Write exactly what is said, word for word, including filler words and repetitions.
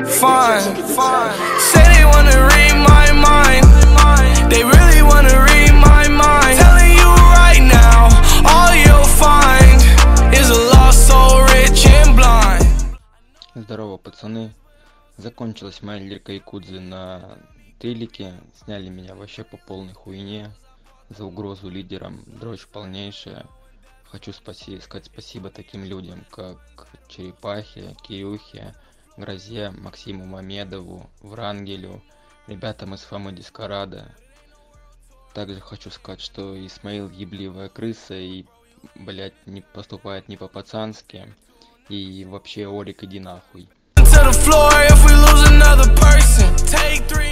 fine. Say they wanna read my mind, they really wanna read my mind. Telling you right now, all you'll find is a lost soul, rich and blind. Здорово, пацаны. Закончилась моя лирика якудзы на телеке. Сняли меня вообще по полной хуйне. За угрозу лидерам. Дрочь полнейшая. Хочу спаси, сказать спасибо таким людям, как Черепахе, Кирюхе, Грозе, Максиму Мамедову, Врангелю, ребятам из Фомы Дискорада. Также хочу сказать, что Исмаил ебливая крыса и, блять, не поступает не по-пацански. И вообще, Орик, иди нахуй.